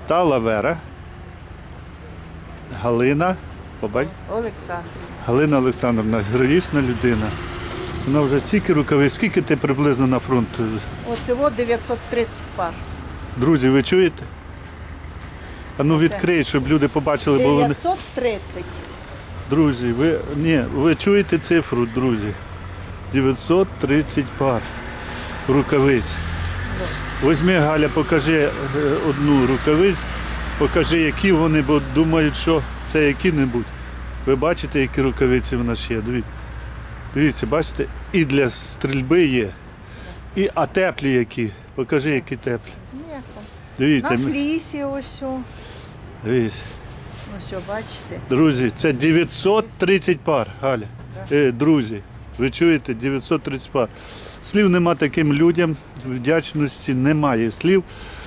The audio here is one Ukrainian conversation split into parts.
Талавера, Галина, Олександр. Галина Олександровна, героїчна людина. Вона вже тільки рукавиць. Скільки ти приблизно на фронт? Оцього 930 пар. Друзі, ви чуєте? А ну відкрий, щоб люди побачили, бо вони... 930. Друзі, ви чуєте цифру, друзі? 930 пар рукавиць. Візьми, Галя, покажи одну рукавицю, покажи, які вони, бо думають, що це які-небудь. Ви бачите, які рукавиці в нас є? Дивіться, бачите? І для стрільби є, а теплі які. Покажи, які теплі. З м'яхом. Дивіться. На флісі ось. Дивіться. Ось, бачите. Друзі, це 930 пар, Галя. Друзі, ви чуєте? 930 пар. Слів нема таким людям, вдячності немає слів.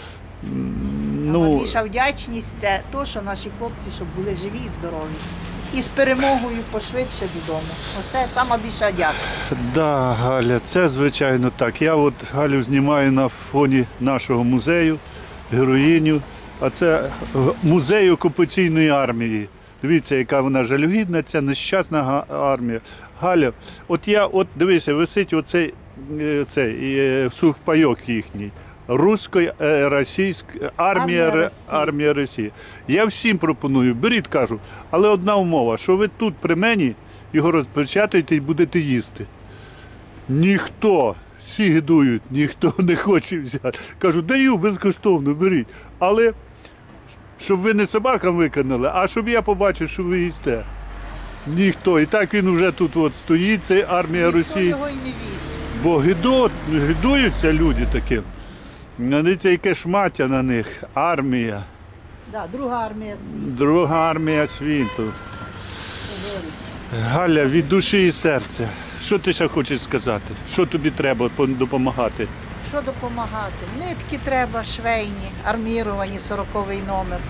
Найбільша вдячність – це те, що наші хлопці, щоб були живі і здорові. І з перемогою пошвидше додому. Оце найбільша дяка. Да, Галя, це звичайно так. Я от Галю знімаю на фоні нашого музею, героїню. А це музей окупаційної армії. Дивіться, яка вона жалюгідна, ця нещасна армія. Галя, дивися, висить оцей сухпайок їхній. Російська армія Росії. Я всім пропоную, беріть, кажу, але одна умова, що ви тут при мені його розпечатаєте і будете їсти. Ніхто, всі гидують, ніхто не хоче взяти. Кажу, даю безкоштовно, беріть. Але щоб ви не собакам виконали, а щоб я побачив, що ви їсте. Ніхто. І так він вже тут стоїть, це армія Росії. Ніхто його і не віз. Бо гидуються люди таким. Дивіться, яке шмаття на них. Армія. Да, друга армія світу. Друга армія світу. Галя, від душі і серця. Що ти ще хочеш сказати? Що тобі треба допомагати? Що допомагати? Нитки треба швейні, арміровані, 40-й номер.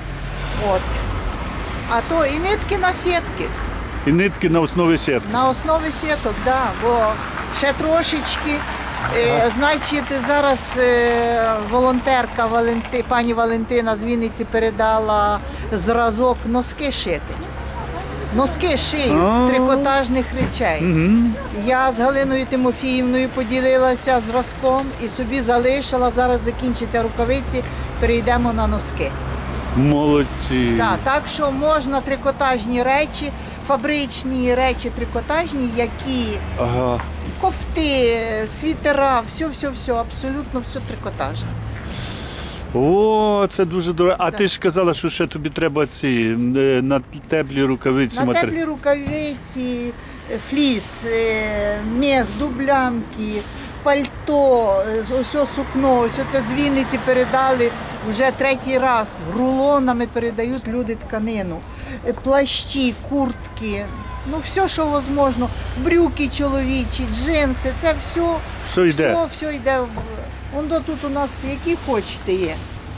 А то і нитки на сітки. І нитки на основі сітки. На основі сіток, так. Бо ще трошечки. Значить, зараз волонтерка пані Валентина з Вінниці передала зразок носки шити. Носки шиють з трикотажних речей. Я з Галиною Тимофіївною поділилася зразком і собі залишила. Зараз закінчаться рукавиці, перейдемо на носки. Молодці. Так що можна трикотажні речі, фабричні речі трикотажні, які кофти, світера, все, абсолютно все трикотажне. О, це дуже дорого. А ти ж казала, що ще тобі треба на теплі рукавиці. На теплі рукавиці, фліс, мех, дублянки, пальто, ось сукно, ось це з Вінниці передали вже третій раз. Рулонами передають люди тканину. Плащі, куртки, все, що можливо. Брюки чоловічі, джинси, це все йде. Тут у нас які хочете є.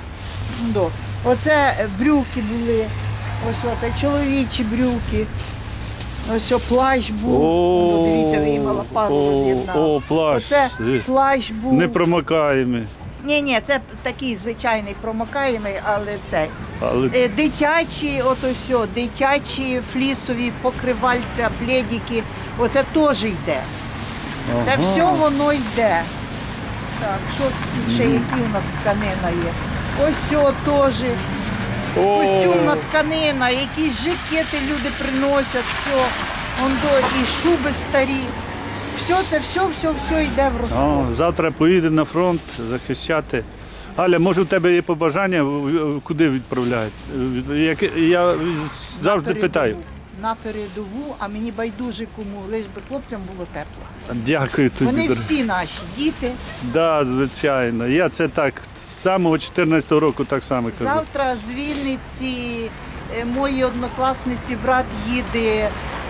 Оце брюки були, ось чоловічі брюки. Ось плащ був. Дивіться, ви мала пару роз'єднала. О, плащ. Оце плащ був. Непромокаємий. Ні, це такий звичайний промокаємий, але дитячі, дитячі флісові покривальця, пледики, оце теж йде. Це все воно йде. Так, що ще, які у нас тканина є? Ось теж. Костюмна тканина, якісь жакети люди приносять, і шуби старі. Все йде в розход. Завтра поїде на фронт захищати. Галя, може, у тебе є побажання, куди відправляють? Я завжди питаю. На передову, а мені байдуже кому, лиш би хлопцям було тепло. Дякую тобі. Вони всі наші діти. Так, звичайно. Я це так, з самого 14-го року так само кажу. Завтра з Вінниці мої однокласниці, брат їде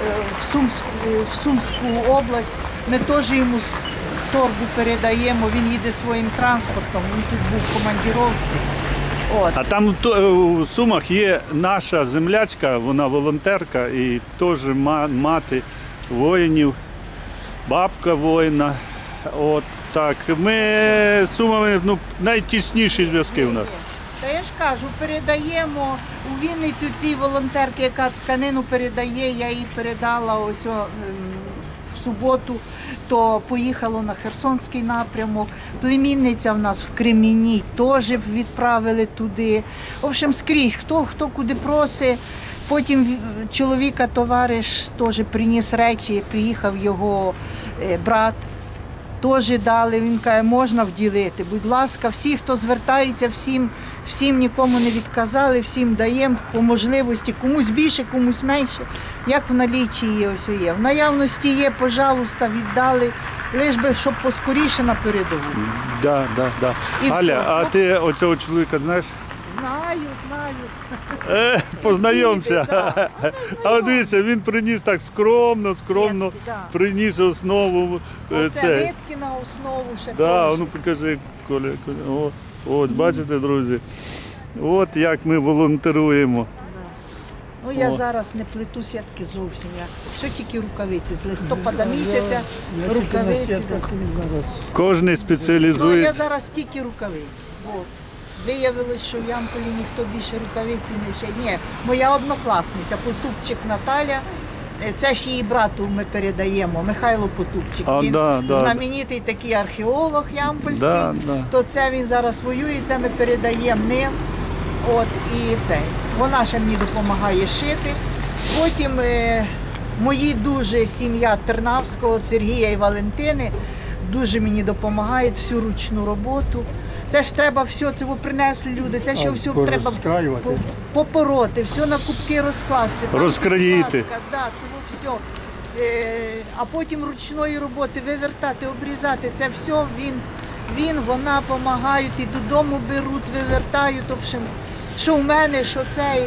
в Сумську область. Ми теж йому торбу передаємо, він їде своїм транспортом, він тут був в командировці. А там у Сумах є наша землячка, вона волонтерка і теж мати воїнів, бабка воїна. Ми з Сумами найтісніші зв'язки у нас. Та я ж кажу, передаємо у Вінницю цій волонтерки, яка тканину передає, я їй передала ось в суботу, то поїхало на Херсонський напрямок. Племінниця в нас в Кремінній теж відправили туди. В общем, скрізь, хто куди просить. Потім чоловіка, товариш, теж приніс речі, приїхав його брат. Теж дали, він каже, можна вділити. Будь ласка, всі, хто звертається, всім нікому не відказали, всім даємо по можливості, комусь більше, комусь менше, як в наліччі ось є. В наявності є, пожалуйста, віддали, лиш би, щоб поскоріше на передову. Да. І Галя, все. а ти оцього чоловіка знаєш? Знаю. Познайомся. Сусіди, А от дивіться, він приніс так скромно, Сітки, да. приніс основу. Оце нитки на основу ще Да, теж. ну покажи, Коля. От, бачите, друзі, от як ми волонтеруємо. Ну я О. зараз не плету сітки зовсім. Що тільки рукавиці з листопада місяця, рукавиці. Кожен Ну, я спеціалізується. зараз тільки рукавиці. От. Виявилось, що в Ямполі ніхто більше рукавиці не ще. Ні, моя однокласниця, Потупчик Наталя, це ж її брату ми передаємо, Михайло Потупчик. А, Він да. знаменитий такий археолог ямпольський, Да. то це він зараз воює, це ми передаємо ним. От, і це. Вона ще мені допомагає шити. Потім мої дуже сім'я Тернавського, Сергія і Валентини, дуже мені допомагають всю ручну роботу. Це ж треба все, це принесли люди, це ще все треба попороти, все на кубки розкласти. там Розкроїти. підкладка, да, це все. А потім ручної роботи вивертати, обрізати, це все вона допомагають і додому беруть, вивертають. В общем, що в мене, що це.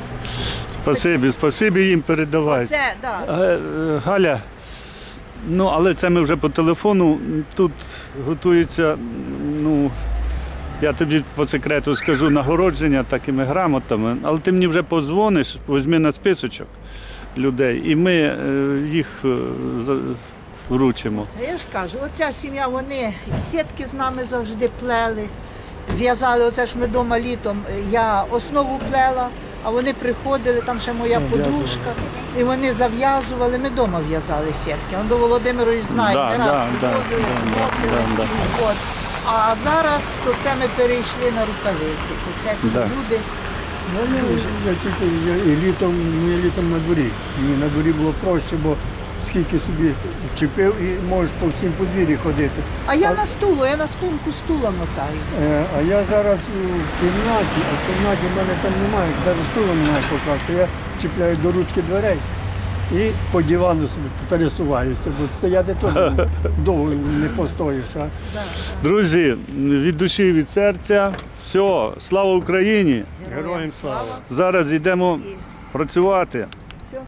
Спасибі їм передавай. Це, да. Галя, ну але це ми вже по телефону. Тут готується, ну, я тобі по секрету скажу, нагородження такими грамотами, але ти мені вже подзвониш, візьми на списочок людей, і ми їх вручимо. Я ж кажу, оця сім'я, вони сітки з нами завжди плели, в'язали, оце ж ми вдома літом, я основу плела, а вони приходили, там ще моя подружка, і вони зав'язували, ми вдома в'язали сітки. Он до Володимирович знає, не раз привозили, приносили. От. А зараз то це ми перейшли на рукавиці, то це всі люди. Я тільки і літом на дворі. Мені на дворі було проще, бо скільки собі чіпив і можеш по всім подвір'ї ходити. А я на стулу, я на спинку стула мотаю. А я зараз в кімнаті, а в кімнаті в мене там немає, навіть стула немає покласти. Я чіпляю до ручки дверей і по дивану собі пересуваюся, бо стояти теж довго не постоїш. Друзі, від душі, від серця, все, слава Україні! Героям слава! Зараз йдемо працювати.